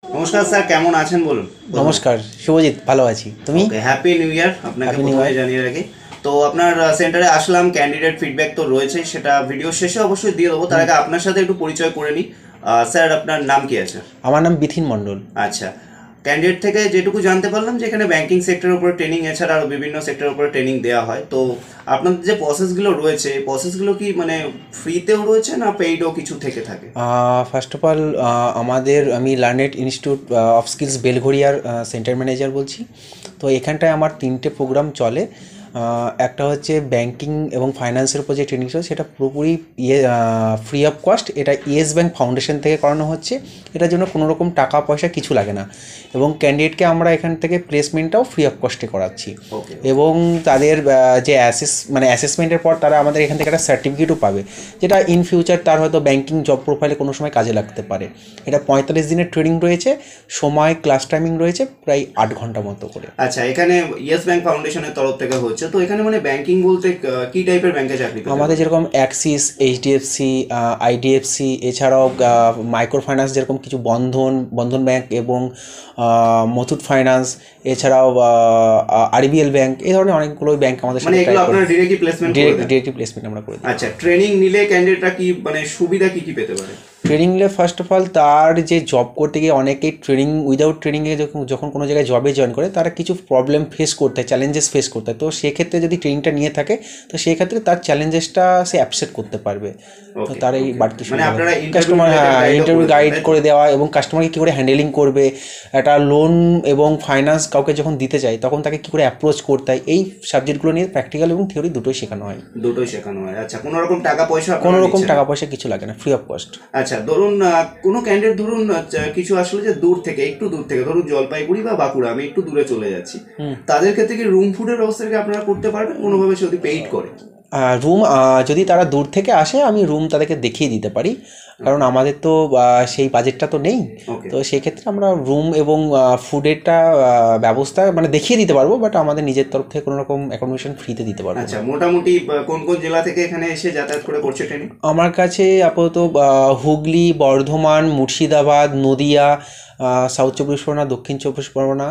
নমস্কার স্যার, কেমন আছেন বলুন? নমস্কার শুভজিৎ, ভালো আছি। তুমি? হ্যাপি নিউ ইয়ার আপনাকে প্রথমে জানিয়ে রাখি। তো আপনার সেন্টারে আসলাম, ক্যান্ডিডেট ফিডব্যাক তো রয়েছে, সেটা ভিডিও শেষে অবশ্যই দিয়ে দেবো। তার আগে আপনার সাথে একটু পরিচয় করে নিই। স্যার, আপনার নাম কি আছে? আমার নাম বিথিন মণ্ডল। আচ্ছা, ক্যান্ডিডেট থেকে যেটুকু জানতে পারলাম যে এখানে ব্যাংকিং সেক্টরের উপরে ট্রেনিং, এছাড়া আরও বিভিন্ন সেক্টরের উপরে ট্রেনিং দেওয়া হয়। তো আপনাদের যে প্রসেসগুলো রয়েছে, এই প্রসেসগুলো কি মানে ফ্রিতেও রয়েছে না পেইডও কিছু থেকে থাকে? ফার্স্ট অফ অল আমি লার্নেড ইনস্টিটিউট অফ স্কিলস বেলঘড়িয়ার সেন্টার ম্যানেজার বলছি। তো এখানটায় আমার 3টে প্রোগ্রাম চলে। একটা হচ্ছে ব্যাংকিং এবং ফাইন্যান্সের উপর যে ট্রেনিং চলে সেটা পুরোপুরি ফ্রি অফ কস্ট। এটা ইয়েস ব্যাংক ফাউন্ডেশন থেকে করানো হচ্ছে। এটার জন্য কোনো রকম টাকা পয়সা কিছু লাগে না, এবং ক্যান্ডিডেটকে আমরা এখান থেকে প্লেসমেন্টটাও ফ্রি অফ কস্টে করাচ্ছি। এবং তাদের যে অ্যাসেসমেন্টের পর তারা আমাদের এখান থেকে একটা সার্টিফিকেটও পাবে, যেটা ইন ফিউচার তার হয়তো ব্যাংকিং জব প্রোফাইলে কোনো সময় কাজে লাগতে পারে। এটা 45 দিনের ট্রেনিং রয়েছে, সময় ক্লাস টাইমিং রয়েছে প্রায় 8 ঘন্টা মতো করে। আচ্ছা, এখানে ইয়েস ব্যাংক ফাউন্ডেশনের তরফ থেকে হচ্ছে, তো এখানে মানে ব্যাংকিং বলতে কি টাইপের ব্যাংকে চাকরি? আমাদের যেরকম অ্যাক্সিস, এইচডিএফসি, আইডিএফসি, এছাড়াও মাইক্রো ফাইন্যান্স যেরকম কিছু বন্ধন ব্যাংক এবং মুথুট ফাইন্যান্স, এছাড়াও আরবিএল ব্যাংক, এই ধরনের অনেকগুলো ব্যাংক আমাদের সাথে ডিরেক্টলি প্লেসমেন্ট আমরা করে দিই। আচ্ছা, ট্রেনিং নিলে ক্যান্ডিডেটরা কি মানে সুবিধা কি কি পেতে পারে? ট্রেনিং নিলে ফার্স্ট অফ অল তার যে জব করতে গিয়ে অনেকেই উইদাউট ট্রেনিংয়ে যখন কোনো জায়গায় জবে জয়েন করে তারা কিছু প্রবলেম ফেস করতে হয়, চ্যালেঞ্জেস ফেস করতে হয়। তো সেক্ষেত্রে যদি ট্রেনিংটা নিয়ে থাকে তো সেক্ষেত্রে তার চ্যালেঞ্জেসটা সে অ্যাকসেপ্ট করতে পারবে। তো তার এই বাড়তি কাস্টমার ইন্টারভিউ গাইড করে দেওয়া, এবং কাস্টমারকে কী করে হ্যান্ডেলিং করবে, একটা লোন এবং ফাইন্যান্স কাউকে যখন দিতে চায় তখন তাকে কী করে অ্যাপ্রোচ করতে হয়, এই সাবজেক্টগুলো নিয়ে প্র্যাকটিক্যাল এবং থিওরি দুটোই শেখানো হয়। আচ্ছা, কোনো রকম টাকা পয়সা কিছু লাগে না, ফ্রি অফ কস্ট। আচ্ছা, ধরুন কোনো ক্যান্ডিডেট ধরুন কিছু আসলে যে একটু দূর থেকে ধরুন জলপাইগুড়ি বা বাঁকুড়া, আমি একটু দূরে চলে যাচ্ছি, তাদের ক্ষেত্রে কি রুম ফুডের ব্যবস্থা কি আপনারা করতে পারবেন কোনোভাবে যদি পেইড করে? রুম যদি তারা দূর থেকে আসে আমি রুম তাদেরকে দেখিয়ে দিতে পারি, কারণ আমাদের তো সেই বাজেটটা তো নেই। তো সেই ক্ষেত্রে আমরা রুম এবং ফুডেরটা ব্যবস্থা মানে দেখিয়ে দিতে পারবো, বাট আমাদের নিজের তরফ থেকে কোনো রকম অ্যাকোমোডেশন ফ্রিতে দিতে পারবো। আচ্ছা, মোটামুটি কোন কোন জেলা থেকে এখানে এসে যাতায়াত করে করছে ট্রেনিং? আমার কাছে আপাতত হুগলি, বর্ধমান, মুর্শিদাবাদ, নদিয়া, সাউথ চব্বিশ পরগনা, দক্ষিণ চব্বিশ পরগনা,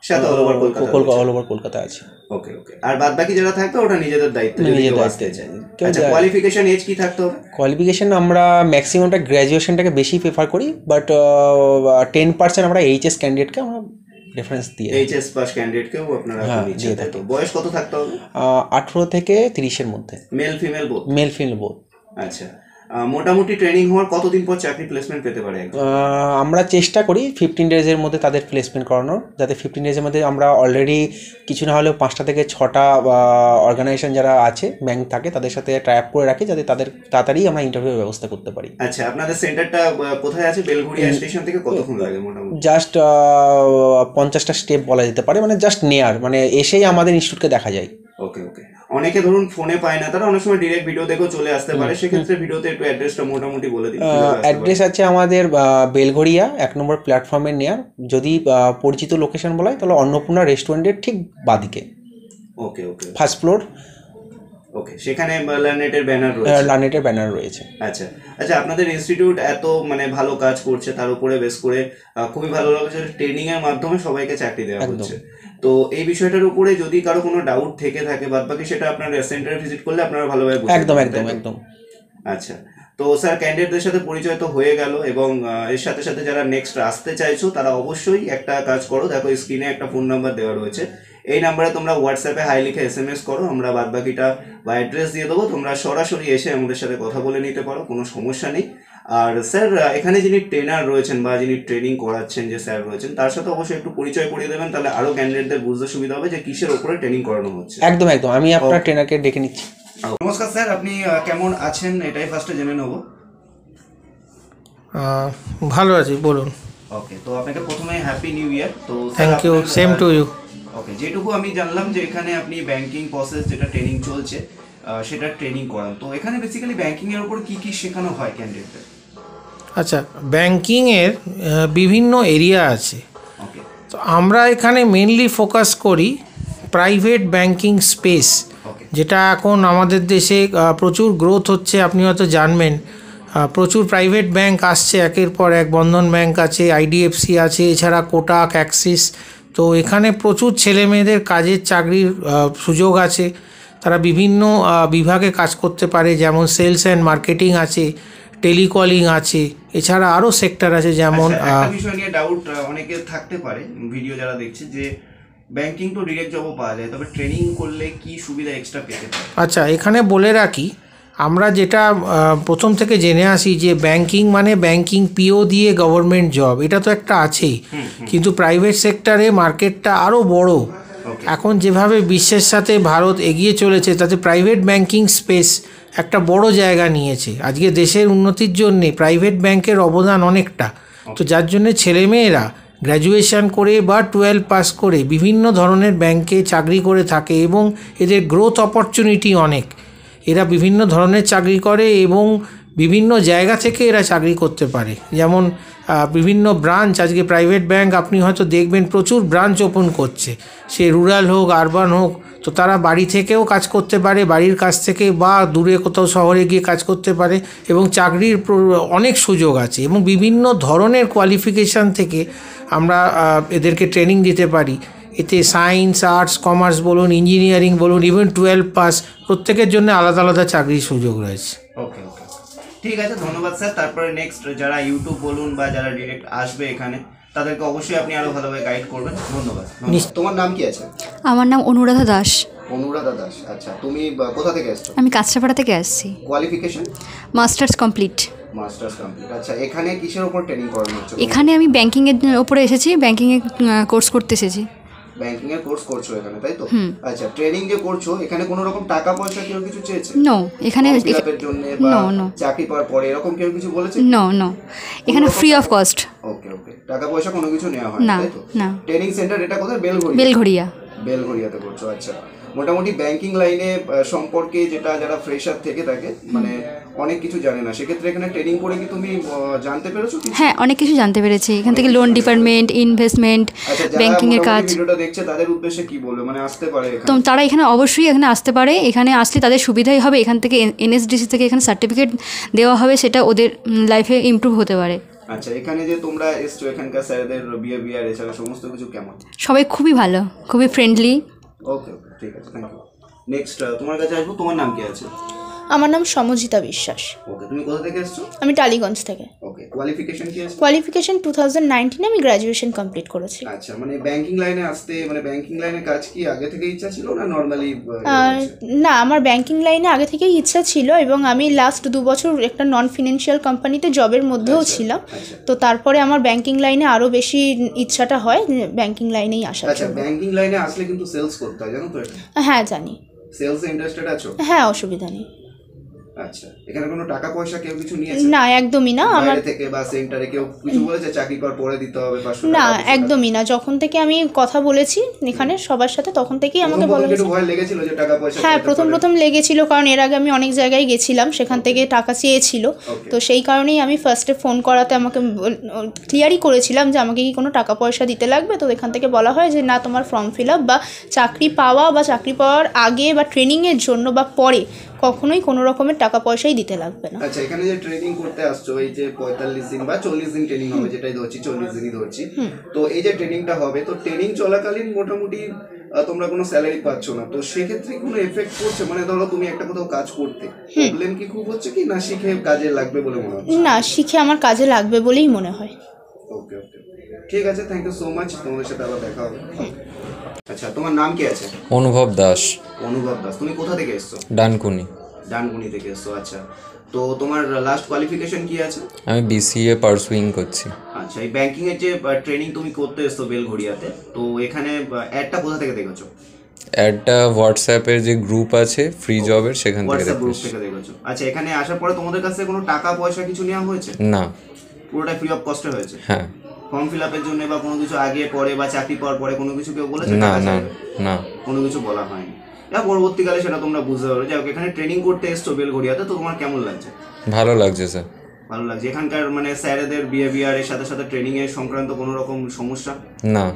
অল ওভার কলকাতা আছে। ওকে, আর বাদ বাকি যারা থাকবে ওটা নিজেদের দায়িত্ব। আচ্ছা, কোয়ালিফিকেশন এজ কি থাকতে হবে? কোয়ালিফিকেশন আমরা ম্যাক্সিমামটা গ্র্যাজুয়েশনটাকে বেশি প্রেফার করি, বাট 10% আমরা এইচএস ক্যান্ডিডেটকে আমরা রেফারেন্স দিয়ে এইচএস পাস ক্যান্ডিডেটকেও আপনারা দিয়ে থাকেন। বয়স কত থাকতে হবে? 18 থেকে 30-এর মধ্যে। Male female both. আচ্ছা, মোটামুটি ট্রেনিং হওয়ার কতদিন পর চাকরি প্লেসমেন্ট পেতে পারে? আমরা চেষ্টা করি 15 ডেজের মধ্যে তাদের প্লেসমেন্ট করানোর, যাতে 15 ডেজের মধ্যে আমরা অলরেডি কিছু না হলেও 5টা থেকে 6টা অর্গানাইজেশন যারা আছে ব্যাংক থাকে তাদের সাথে টাই আপ করে রাখি, যাতে তাদের তাড়াতাড়ি আমরা ইন্টারভিউর ব্যবস্থা করতে পারি। আচ্ছা, আপনাদের সেন্টারটা কোথায় আছে? বেলঘড়িয়া স্টেশন থেকে কতক্ষণ লাগে মোটামুটি? জাস্ট 50টা স্টেপ বলা যেতে পারে, মানে জাস্ট নিয়ার, মানে এসেই আমাদের ইনস্টিটিউটকে দেখা যায়। ওকে, অনেকে ধরুন ফোনে পায় না, তারা অনেক সময় ডিরেক্ট ভিডিও দেখেও চলে আসতে পারে, সেক্ষেত্রে ভিডিওতে একটু অ্যাড্রেসটা মোটামুটি বলে দিন। অ্যাড্রেস আছে আমাদের বেলঘড়িয়া 1 নম্বর প্ল্যাটফর্মের নিয়ার। যদি পরিচিত লোকেশন বলা হয় তাহলে অন্নপূর্ণা রেস্টুরেন্টের ঠিক বাদিকে, ফার্স্ট ফ্লোর। সেখানে লার্নেটের ব্যানার রয়েছে। আচ্ছা, আপনাদের ইনস্টিটিউট এত মানে ভালো কাজ করছে, তার উপরে বেস করে খুবই ভালো লাগছে ট্রেনিং এর মাধ্যমে সবাইকে চাকরি দেওয়া হচ্ছে। তো এই বিষয়টার উপরে যদি কারো কোনো ডাউট থেকে থাকে, বাদ বাকি সেটা আপনার সেন্টারে ভিজিট করলে আপনারা ভালোভাবে বুঝতে পারবেন। একদম। আচ্ছা, তো স্যার ক্যান্ডিডেটদের সাথে পরিচয় তো হয়ে গেল, এবং এর সাথে সাথে যারা নেক্সট আসতে চাইছো তারা অবশ্যই একটা কাজ করো, দেখো স্ক্রিনে একটা ফোন নাম্বার দেওয়া রয়েছে, এই নাম্বারে তোমরা হোয়াটসঅ্যাপে হাই লিখে SMS করো, আমরা বাদ বাকিটা বা অ্যাড্রেস দিয়ে দেবো, তোমরা সরাসরি এসে আমাদের সাথে কথা বলে নিতে পারো, কোনো সমস্যা নেই। আর স্যার, এখানে যিনি ট্রেনার রয়েছেন বা যিনি ট্রেনিং করাচ্ছেন যে স্যার রয়েছেন, তার সাথে অবশ্যই একটু পরিচয় করিয়ে দেবেন, তাহলে আরো ক্যান্ডিডেটদের বুঝতে সুবিধা হবে যে কিসের উপরে ট্রেনিং করানো হচ্ছে। একদম, আমি আপনার ট্রেনারকে ডেকে নিচ্ছি। নমস্কার স্যার, আপনি কেমন আছেন এটাই ফার্স্টে জেনে নেব। ভালো আছি, বলুন। ওকে, তো আপনাকে প্রথমে হ্যাপি নিউ ইয়ার। তো thank you, same to you. Okay, যেটুকু আমি জানলাম যে এখানে আপনি ব্যাংকিং প্রসেস যেটা ট্রেনিং চলছে সেটা ট্রেনিং করান, তো এখানে বেসিক্যালি ব্যাংকিং এর উপর কি কি শেখানো হয় ক্যান্ডিডেটদের? আচ্ছা, ব্যাংকিংয়ের বিভিন্ন এরিয়া আছে। তো আমরা এখানে মেনলি ফোকাস করি প্রাইভেট ব্যাংকিং স্পেস, যেটা এখন আমাদের দেশে প্রচুর গ্রোথ হচ্ছে, আপনি হয়তো জানবেন। প্রচুর প্রাইভেট ব্যাংক আসছে একের পর এক, বন্ধন ব্যাংক আছে, আইডিএফসি আছে, এছাড়া কোটাক, অ্যাক্সিস। তো এখানে প্রচুর ছেলে মেয়েদের কাজের চাকরির সুযোগ আছে। তারা বিভিন্ন বিভাগে কাজ করতে পারে, যেমন সেলস অ্যান্ড মার্কেটিং আছে, টেলিকলিং আছে, এছাড়া আরও সেক্টর আছে যেমন একটা বিষয় নিয়ে ডাউট অনেকের থাকতে পারে ভিডিও যারা দেখছে, যে ব্যাংকিং তো ডিরেক্ট জবও পাওয়া যায়, তবে ট্রেনিং করলে কি সুবিধা এক্সট্রা পেতে পারে? আচ্ছা, এখানে বলে রাখি, আমরা যেটা প্রথম থেকে জেনে আসি যে ব্যাংকিং মানে ব্যাংকিং পিও দিয়ে গভর্নমেন্ট জব, এটা তো একটা আছেই, কিন্তু প্রাইভেট সেক্টরে মার্কেটটা আরও বড়। এখন যেভাবে বিশ্বের সাথে ভারত এগিয়ে চলেছে, তাতে প্রাইভেট ব্যাংকিং স্পেস একটা বড় জায়গা নিয়েছে। আজকে দেশের উন্নতির জন্যে প্রাইভেট ব্যাংকের অবদান অনেকটা। তো যার জন্যে ছেলেমেয়েরা গ্র্যাজুয়েশন করে বা 12 পাস করে বিভিন্ন ধরনের ব্যাংকে চাকরি করে থাকে এবং এদের গ্রোথ অপরচুনিটি অনেক। এরা বিভিন্ন ধরনের চাকরি করে এবং বিভিন্ন জায়গা থেকে এরা চাকরি করতে পারে। যেমন বিভিন্ন ব্রাঞ্চ, আজকে প্রাইভেট ব্যাংক আপনি হয়তো দেখবেন প্রচুর ব্রাঞ্চ ওপেন করছে, সে রুরাল হোক আরবান হোক। তো তারা বাড়ি থেকেও কাজ করতে পারে, বাড়ির কাছ থেকে, বা দূরে কোথাও শহরে গিয়ে কাজ করতে পারে, এবং চাকরির অনেক সুযোগ আছে এবং বিভিন্ন ধরনের কোয়ালিফিকেশান থেকে আমরা এদেরকে ট্রেনিং দিতে পারি। এতে সায়েন্স, আর্টস, কমার্স বলুন, ইঞ্জিনিয়ারিং বলুন, ইভেন 12 পাস, প্রত্যেকের জন্য আলাদা আলাদা চাকরির সুযোগ রয়েছে। ওকে ওকে, ঠিক আছে, ধন্যবাদ স্যার। তারপরে নেক্সট যারা ইউটিউব বলুন বা যারা ডিরেক্ট আসবে এখানে, তাদেরকে অবশ্যই আপনি আরো ভালোভাবে গাইড করবেন। ধন্যবাদ। তোমার নাম কি আছে? আমার নাম অনুরাধা দাস। অনুরাধা দাস, আচ্ছা। তুমি কোথা থেকে আসছো? আমি কাঁচরাপাড়া থেকে আসছি। Qualification? Masters complete. Masters complete, আচ্ছা। এখানে কিসের উপর ট্রেনিং করানো হচ্ছে? এখানে আমি ব্যাংকিংয়ের উপরে এসেছি, ব্যাংকিংয়ের কোর্স করতে এসেছি। ব্যাংকিং এর কোর্স করছো এখানে, তাই তো? আচ্ছা, ট্রেনিং যে করছো এখানে কোনো রকম টাকা পয়সা কেউ কিছু চেয়েছে? নো, এখানে ফিলআপের জন্য বা চাকরি পাওয়ার পরে এরকম কেউ কিছু বলেছে? নো নো, এখানে free of cost. Okay okay, টাকা পয়সা কোনো কিছু নেওয়া হয় না, তাই তো? না। ট্রেনিং সেন্টার এটা কোথায়? বেলঘড়িয়াতে করছো, আচ্ছা। মোটামুটি ব্যাংকিং লাইনে সম্পর্কে যেটা যারা ফ্রেশার থেকে থাকে, মানে অনেক কিছু জানে না, সেক্ষেত্রে এখানে ট্রেনিং করে কি তুমি জানতে পেরেছো? হ্যাঁ, অনেক কিছু জানতে পেরেছি এখান থেকে। লোন ডিপার্টমেন্ট, ইনভেস্টমেন্ট, ব্যাংকিং এর কাজ। ভিডিওটা দেখছে তাদের উদ্দেশ্যে কি বলবে, মানে আসতে পারে তো তারা এখানে অবশ্যই এখানে আসতে পারে। এখানে আসলে তাদের সুবিধাই হবে। এখান থেকে এনএসডিসি থেকে এখানে সার্টিফিকেট দেওয়া হবে, সেটা ওদের লাইফে ইমপ্রুভ হতে পারে। আচ্ছা, এখানে যে তোমরা এসছো, এখানকার স্যারদের বিহেভিয়ার এছাড়া সমস্ত কিছু কেমন? সবাই খুবই ভালো, খুবই ফ্রেন্ডলি। ওকে ওকে, ঠিক আছে, থ্যাংক ইউ। নেক্সট তোমার কাছে আসবো, তোমার নাম কি আছে? আমার নাম সমজিতা বিশ্বাস। ওকে, তুমি কোথা থেকে এসছো? আমি টালিগঞ্জ থেকে। ওকে, কোয়ালিফিকেশন কি আছে? কোয়ালিফিকেশন 2019 আমি গ্র্যাজুয়েশন কমপ্লিট করেছি। আচ্ছা, মানে ব্যাংকিং লাইনে আসতে, মানে ব্যাংকিং লাইনে কাজ কি আগে থেকে ইচ্ছা ছিল না নরমালি? না, আমার ব্যাংকিং লাইনে আগে থেকেই ইচ্ছা ছিল এবং আমি লাস্ট 2 বছর একটা নন ফিনান্সিয়াল কোম্পানিতে জবের মধ্যেও ছিলাম। তো তারপরে আমার ব্যাংকিং লাইনে আরও বেশি ইচ্ছাটা হয় ব্যাংকিং লাইনেই আসার। আচ্ছা, ব্যাংকিং লাইনে আসলে কিন্তু সেলস করতে হয়, জানো তো এটা? হ্যাঁ, জানি। সেলসে ইন্টারেস্টেড আছো? হ্যাঁ, অসুবিধা নেই। আচ্ছা, এখানে কোনো টাকা পয়সা কেউ কিছু নিয়েছে? না, একদমই না। আমার থেকে বা সেন্টারে কেউ কিছু বলেছে চাকরি করার পরে দিতে হবে 500 টাকা? না, একদমই না। যখন থেকে আমি কথা বলেছি এখানে সবার সাথে, তখন থেকেই আমাকে বলা হয়েছে। ভয় লেগেছিল যে টাকা পয়সা? হ্যাঁ, প্রথম লেগেছিল, কারণ এর আগে আমি অনেক জায়গায় গেছিলাম, সেখান থেকে টাকা চেয়েছিল। তো সেই কারণেই আমি ফার্স্টে ফোন করাতে আমাকে ক্লিয়ারই করেছিলাম যে আমাকে কি কোনো টাকা পয়সা দিতে লাগবে। তো এখান থেকে বলা হয় যে না, তোমার ফর্ম ফিল আপ বা চাকরি পাওয়া বা চাকরি পাওয়ার আগে বা ট্রেনিংয়ের জন্য বা পরে কখনোই কোনো রকমের টাকা পয়সাই দিতে লাগবে না। আচ্ছা, এখানে যে ট্রেনিং করতে আসছো, এই যে 45 দিন বা 40 দিন ট্রেনিং হবে, যেটাই ধরছি 40 দিনই ধরছি, তো এই যে ট্রেনিংটা হবে, তো ট্রেনিং চলাকালীন মোটামুটি তোমরা কোনো স্যালারি পাচ্ছ না, তো সেক্ষেত্রে কোনো এফেক্ট পড়ছে? মানে ধরো তুমি একটা কোথাও কাজ করতে, প্রবলেম কি খুব হচ্ছে কি, না শিখে কাজে লাগবে বলে মনে হচ্ছে? না, শিখে আমার কাজে লাগবে বলেই মনে হয়। ওকে ওকে, ঠিক আছে, থ্যাংক ইউ সো মাচ। তোমাদের সাথে আবার দেখা হবে। আচ্ছা, তোমার নাম কি আছে? অনুভব দাস। অনুভব দাস, তুমি কোথা থেকে এসছো? ডানকুনি থেকে এসছো, আচ্ছা। তো তোমার লাস্ট কোয়ালিফিকেশন কি আছে? আমি বিসিএ পারসুইং করছি। আচ্ছা, এই ব্যাংকিং এর যে ট্রেনিং তুমি করতে এসছো বেলঘড়িয়াতে, তো এখানে অ্যাডটা কোথা থেকে দেখেছো? অ্যাডটা হোয়াটসঅ্যাপের যে গ্রুপ আছে ফ্রি জবের, সেখান থেকে দেখেছো। আচ্ছা, এখানে আসার পরে তোমাদের কাছে কোনো টাকা পয়সা কিছু নেওয়া হয়েছে? না, পুরোটাই ফ্রি অফ কস্টে হয়েছে? হ্যাঁ। ফর্ম ফিল আপের জন্য বা কোনো কিছু আগে পরে বা চাকরি পাওয়ার পরে কোনো কিছু কেউ বলেছে? না না না, কোনো কিছু বলা হয়নি। পরবর্তীকালে সেটা তোমরা বুঝতে পারো। যাই হোক, এখানে ট্রেনিং করতে এসছো বেলঘড়িয়াতে, তো তোমার কেমন লাগছে? ভালো লাগছে স্যার। ভালো লাগছে। এখানকার মানে স্যারেদের বিহেভিয়ারের সাথে সাথে ট্রেনিং এর সংক্রান্ত কোনো রকম সমস্যা? না,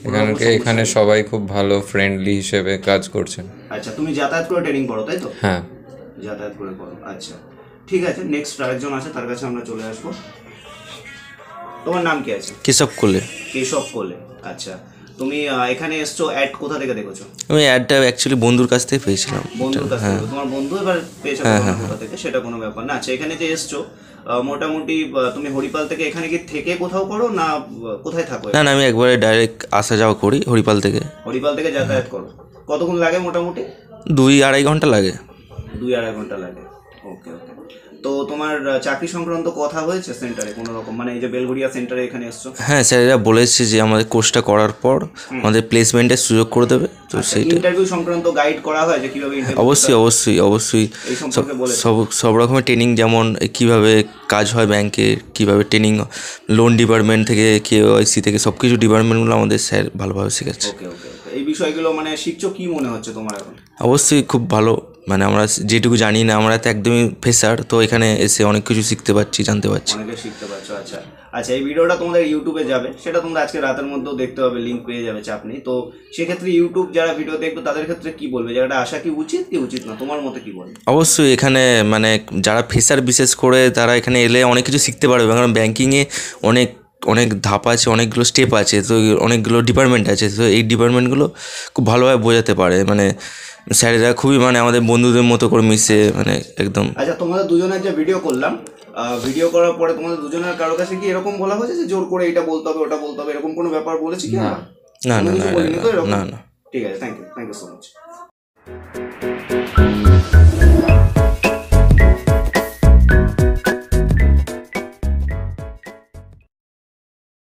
এখানে সবাই খুব ভালো ফ্রেন্ডলি হিসেবে কাজ করছেন। আচ্ছা, তুমি যাতায়াত করে ট্রেনিং করো, তাই তো? হ্যাঁ, যাতায়াত করে করো, আচ্ছা। ঠিক আছে, নেক্সট আরেকজন আছে, তার কাছে আমরা চলে আসবো। তোমার নাম কি আছে? কেশব কোলে। কেশব কোলে, আচ্ছা। তুমি এখানে এসছো, অ্যাড কোথা থেকে দেখেছো? আমি অ্যাডটা অ্যাকচুয়ালি বন্ধুর কাছ থেকে পেয়েছিলাম। বন্ধুর কাছ থেকে? তোমার বন্ধু এবার পেয়েছো কোথা থেকে সেটা কোনো ব্যাপার না। আচ্ছা, এখানে যে এসছো মোটামুটি তুমি হরিপাল থেকে এখানে কি থেকে কোথাও করো না কোথায় থাকো? না না, আমি একবারে ডাইরেক্ট আসা যাওয়া করি হরিপাল থেকে। হরিপাল থেকে যাতায়াত করো? কতক্ষণ লাগে মোটামুটি? 2-2.5 ঘন্টা লাগে। 2-2.5 ঘন্টা লাগে, ওকে ওকে। তো তোমার চাকরি সংক্রান্ত কথা হয়েছে সেন্টারে কোনো রকম, মানে এই যে বেলঘরিয়া সেন্টারে এখানে এসছো? হ্যাঁ, স্যারেরা বলেছে যে আমাদের কোর্সটা করার পর আমাদের প্লেসমেন্টের সুযোগ করে দেবে। তো সেইটা ইন্টারভিউ সংক্রান্ত গাইড করা হয় যে কিভাবে ইন্টারভিউ? অবশ্যই অবশ্যই অবশ্যই। এই সম্পর্কে বলেছে? সব রকমের ট্রেনিং, যেমন কিভাবে কাজ হয় ব্যাংকে, কিভাবে ট্রেনিং, লোন ডিপার্টমেন্ট থেকে KYC থেকে সব কিছু ডিপার্টমেন্টগুলো আমাদের স্যার ভালোভাবে শেখাচ্ছে। ওকে ওকে ওকে। এই বিষয়গুলো মানে শিখছো, কি মনে হচ্ছে তোমার এখন? অবশ্যই খুব ভালো, মানে আমরা যেটুকু জানি না, আমরা তো একদমই ফ্রেশার, তো এখানে এসে অনেক কিছু শিখতে পারছি, জানতে পারছি। অনেকে শিখতে পারছো, আচ্ছা আচ্ছা। এই ভিডিওটা তোমাদের ইউটিউবে যাবে, সেটা তোমরা আজকে রাতের মধ্যেও দেখতে পাবে, লিঙ্ক পেয়ে যাবে, চাপ নেই। তো সেক্ষেত্রে ইউটিউব যারা ভিডিও দেখবে তাদের ক্ষেত্রে কি বলবে, যারা আসা কি উচিত না, তোমার মতে কি বলবে? অবশ্যই এখানে মানে যারা ফ্রেশার বিশেষ করে তারা এখানে এলে অনেক কিছু শিখতে পারবে, কারণ ব্যাঙ্কিংয়ে অনেক ধাপ আছে, অনেকগুলো স্টেপ আছে, তো অনেকগুলো ডিপার্টমেন্ট আছে, তো এই ডিপার্টমেন্টগুলো খুব ভালোভাবে বোঝাতে পারে। মানে স্যারেরা খুবই মানে আমাদের বন্ধুদের মতো করে মিশে, মানে একদম। আচ্ছা, তোমাদের দুজনের যে ভিডিও করলাম, ভিডিও করার পরে তোমাদের দুজনের কারো কাছে কি এরকম বলা হয়েছে যে জোর করে এটা বলতে হবে ওটা বলতে হবে, এরকম কোনো ব্যাপার বলেছি কি? না না না না, ঠিক আছে, থ্যাংক ইউ সো মাচ।